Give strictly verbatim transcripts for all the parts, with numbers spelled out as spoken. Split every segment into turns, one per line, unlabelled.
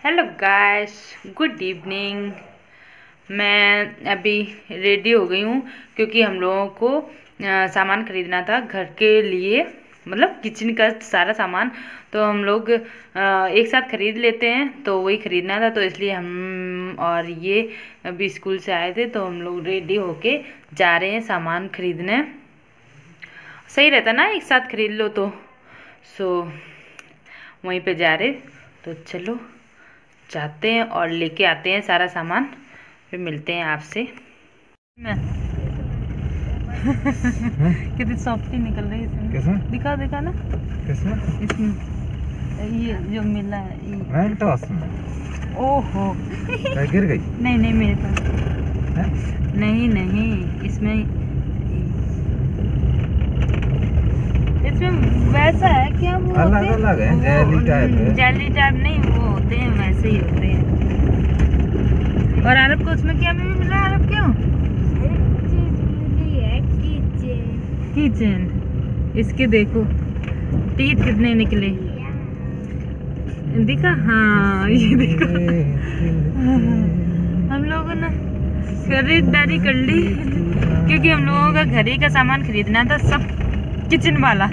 Hello guys, good evening. मैं अभी ready हो गई हूँ क्योंकि हम लोगों को आ, सामान खरीदना था घर के लिए, मतलब किचन का सारा सामान। तो हम लोग आ, एक साथ खरीद लेते हैं, तो वही खरीदना था। तो इसलिए हम और ये अभी स्कूल से आए थे, तो हम लोग रेडी होके जा रहे हैं सामान खरीदने। सही रहता ना एक साथ खरीद लो तो। सो वहीं पे जा रहे, तो चलो जाते हैं और लेके आते हैं सारा सामान, फिर मिलते हैं आपसे। कितनी सॉफ्टी निकल रही है इसमें।
किसमें?
दिखा दिखा ना
किसमें?
इसमें ये जो मिला है ये।
मेंटोस में।
ओहो
गिर गई?
नहीं नहीं मेरे पास
है?
नहीं नहीं इसमें इसमें वैसा है क्या? वो
अलग अलग है, जेली टाइप है।
जेली टाइप नहीं, वो होते हैं वैसे ही होते हैं। और अरब को उसमें क्या में भी मिला? अरब क्यों? किचन। इसके देखो टीथ कितने निकले, दिखा? हाँ ये देखो। हम लोगों ने खरीदारी कर ली क्योंकि हम लोगों का घर ही का सामान खरीदना था, सब किचन वाला।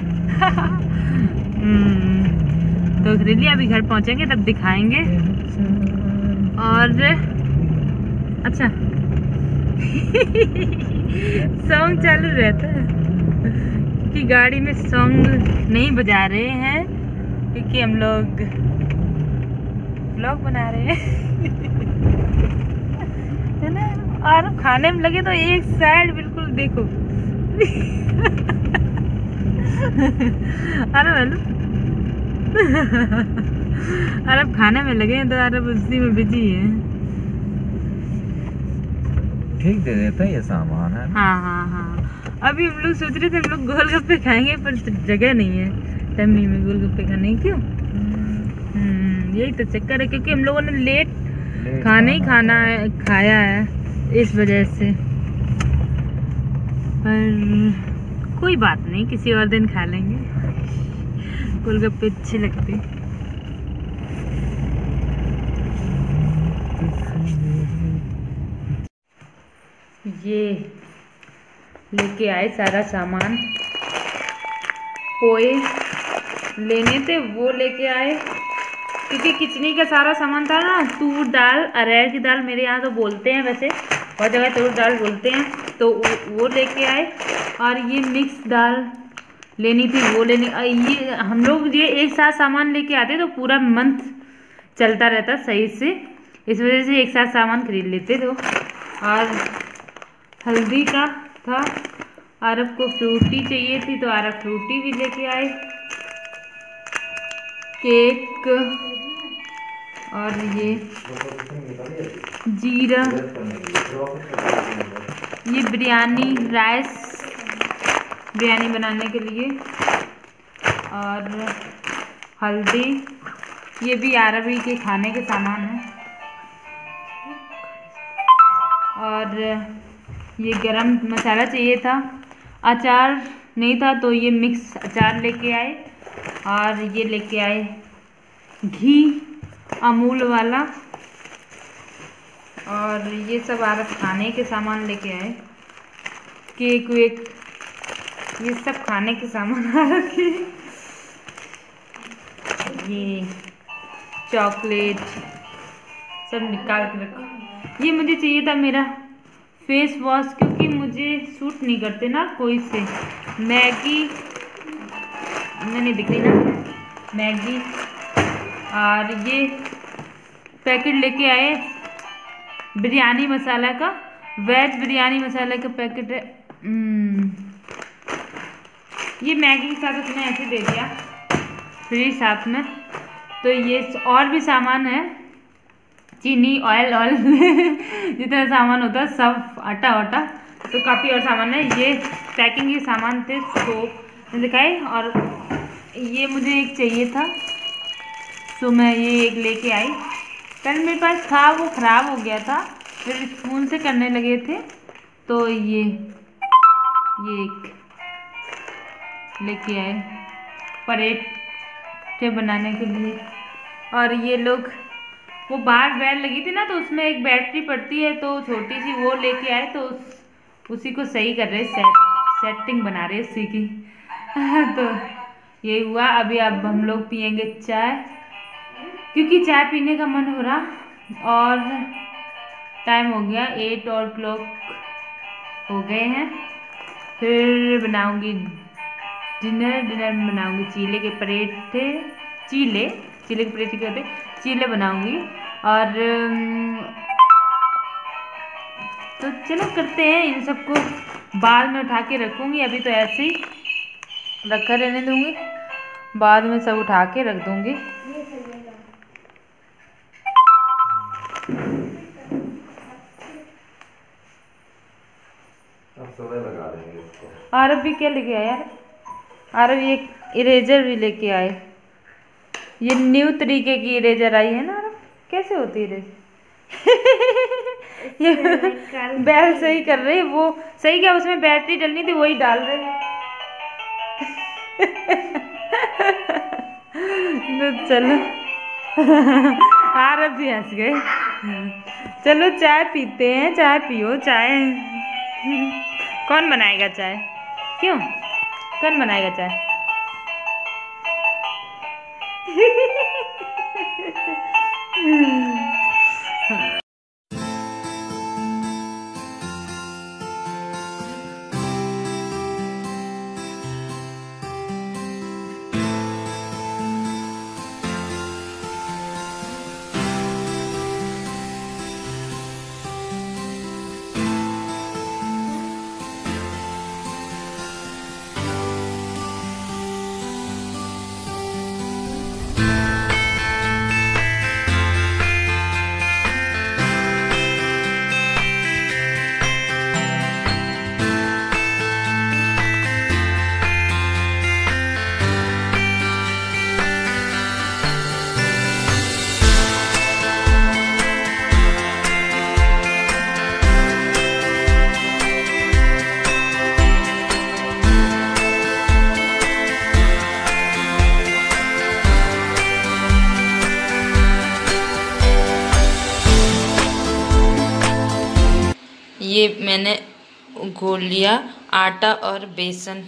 तो खरीद लिया। अभी घर पहुंचेंगे तब दिखाएंगे। और अच्छा सॉन्ग चालू रहता है कि गाड़ी में सॉन्ग नहीं बजा रहे हैं क्योंकि हम लोग व्लॉग बना रहे हैं। है ना? और खाने में लगे तो एक साइड बिल्कुल देखो। अरे हेलो। अरब खाने में लगे हैं तो अरब उसी में बिजी है।
ठीक दे देता है ये सामान है।
हाँ हाँ हाँ। अभी हम लोग सोच रहे थे हम लोग गोलगप्पे खाएंगे, पर जगह नहीं है टम्मी में गोलगप्पे खाने। क्यों? हम्म यही तो चक्कर है क्योंकि हम लोगों ने लेट, लेट खाना ही खाना है, खाया है, इस वजह से। पर कोई बात नहीं, किसी और दिन खा लेंगे। गोलगप्पे अच्छे लगते। ये लेके आए सारा सामान, पोए लेने थे वो लेके आए क्योंकि किचनी का सारा सामान था ना। तूर दाल, अरहर की दाल मेरे यहाँ तो बोलते हैं, वैसे और जगह तूर दाल बोलते हैं, तो वो लेके आए। और ये मिक्स दाल लेनी थी, वो लेनी। ये हम लोग ये एक साथ सामान लेके आते तो पूरा मंथ चलता रहता सही से, इस वजह से एक साथ सामान खरीद लेते थे। और हल्दी का था, अरब को फ्रूटी चाहिए थी तो अरब फ्रूटी भी लेके आए। केक और ये जीरा, ये बिरयानी राइस, बिरयानी बनाने के लिए। और हल्दी, ये भी अरबी के खाने के सामान है। और ये गरम मसाला चाहिए था। अचार नहीं था तो ये मिक्स अचार लेके आए। और ये लेके आए घी अमूल वाला। और ये सब अरब खाने के सामान लेके आए। केक वेक, ये सब खाने के सामान अरब के। ये चॉकलेट सब निकाल के रखो। ये मुझे चाहिए था मेरा फेस वॉश क्योंकि मुझे सूट नहीं करते ना कोई से। मैगी नहीं दिख रही ना, मैगी। और ये पैकेट लेके आए बिरयानी मसाला का, वेज बिरयानी मसाला का पैकेट है। ये मैगी के साथ उसने ऐसे दे दिया फ्री साथ में। तो ये और भी सामान है, चीनी, ऑयल ऑयल जितना सामान होता है सब, आटा वाटा, तो काफ़ी और सामान है। ये पैकिंग के सामान थे तो दिखाए। और ये मुझे एक चाहिए था तो मैं ये एक लेके आई। कल मेरे पास था, वो ख़राब हो गया था, फिर स्पून से करने लगे थे तो ये ये एक लेके आए परेठे बनाने के लिए। और ये लोग वो बाहर बैल लगी थी ना, तो उसमें एक बैटरी पड़ती है, तो छोटी सी वो लेके आए, तो उस, उसी को सही कर रहे, सेट सेटिंग बना रहे उसी की। तो यही हुआ। अभी अब हम लोग पियेंगे चाय, क्योंकि चाय पीने का मन हो रहा, और टाइम हो गया एट और क्लॉक हो गए हैं। फिर बनाऊंगी डिनर। डिनर में बनाऊंगी चीले के पराठे, चीले चीले के पराठे कहते, चीले बनाऊंगी। और तो चलो करते हैं, इन सबको बाद में उठा के रखूंगी, अभी तो ऐसे ही रखा रहने दूंगी, बाद में सब उठा के रख दूंगी।
लगा देंगे इसको।
आरब भी क्या लेके आया यार? आरब ये इरेजर भी लेके आए, ये न्यू तरीके की इरेजर आई है ना आरब। कैसे होती है इरेजर? ये बैल सही कर रही, वो सही क्या, उसमें बैटरी डलनी थी वही डाल रहे। तो चलो आरब भी हंस गए। चलो चाय पीते हैं, चाय पियो चाय। कौन बनाएगा चाय? क्यों, कौन बनाएगा चाय? ये मैंने घोल लिया आटा और बेसन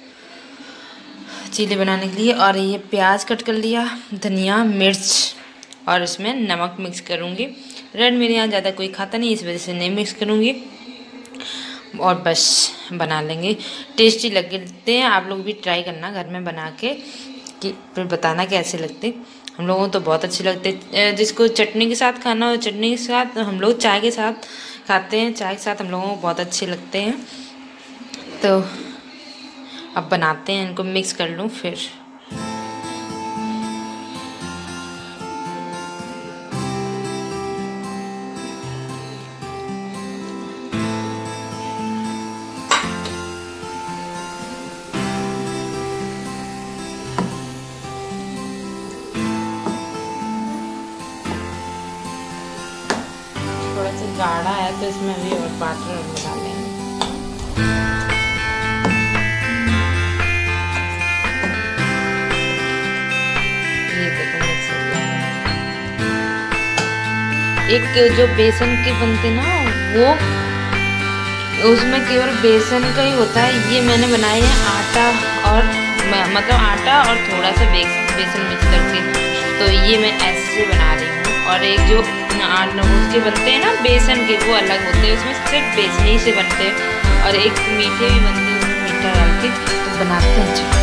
चीले बनाने के लिए, और ये प्याज कट कर लिया, धनिया मिर्च, और इसमें नमक मिक्स करूँगी। रेड मेरे यहाँ ज़्यादा कोई खाता नहीं, इस वजह से नहीं मिक्स करूँगी, और बस बना लेंगे। टेस्टी लगते हैं, आप लोग भी ट्राई करना घर में बना के, कि फिर बताना कैसे लगते। हम लोगों को तो बहुत अच्छे लगते, जिसको चटनी के साथ खाना हो चटनी के साथ, हम लोग चाय के साथ खाते हैं, चाय के साथ हम लोगों को बहुत अच्छे लगते हैं। तो अब बनाते हैं, इनको मिक्स कर लूँ फिर। थोड़ा सा गाढ़ा है तो इसमें भी और वाटर मिला लेंगे। ये देखो मिक्स हो गया। एक जो बेसन के बनते ना, वो उसमें केवल बेसन का ही होता है। ये मैंने बनाए हैं आटा और मतलब आटा और थोड़ा सा बेसन मिक्स करके, तो ये मैं ऐसे बना रही हूँ। और एक जो उसके बनते हैं ना बेसन के, वो अलग होते हैं, उसमें सिर्फ बेसन ही से बनते हैं। और एक मीठे भी बनते हैं, उसमें मीठा डाल के तो बनाते हैं।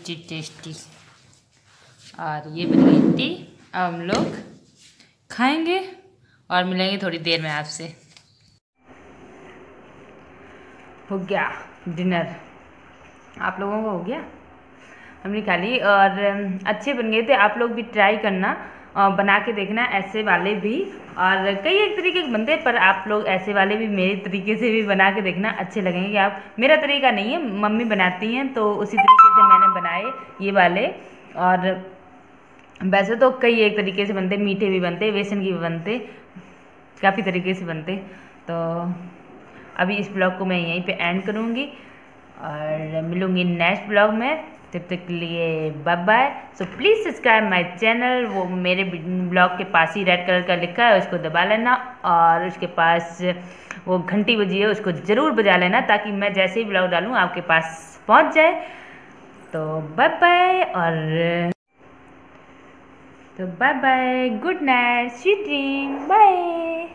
Tasty tasty. और ये बन गई टी। अब हम लोग खाएंगे और मिलेंगे थोड़ी देर में आपसे। हो गया डिनर, आप लोगों को हो गया? हमने खा ली और अच्छे बन गए थे। आप लोग भी ट्राई करना, बना के देखना ऐसे वाले भी। और कई एक तरीके के बनते हैं, पर आप लोग ऐसे वाले भी मेरे तरीके से भी बना के देखना, अच्छे लगेंगे। आप, मेरा तरीका नहीं है, मम्मी बनाती हैं तो उसी तरीके से मैंने बनाए ये वाले। और वैसे तो कई एक तरीके से बनते, मीठे भी बनते, बेसन की भी बनते, काफ़ी तरीके से बनते। तो अभी इस ब्लॉग को मैं यहीं पे एंड करूँगी और मिलूँगी नेक्स्ट ब्लॉग में। तब तक के लिए bye bye. So please subscribe my channel. वो मेरे ब्लॉग के पास ही रेड कलर का लिखा है, उसको दबा लेना और उसके पास वो घंटी बजी है, उसको ज़रूर बजा लेना, ताकि मैं जैसे ही ब्लॉग डालूँ आपके पास पहुंच जाए। तो बाय बाय। और तो bye bye, good night, sweet dream, bye.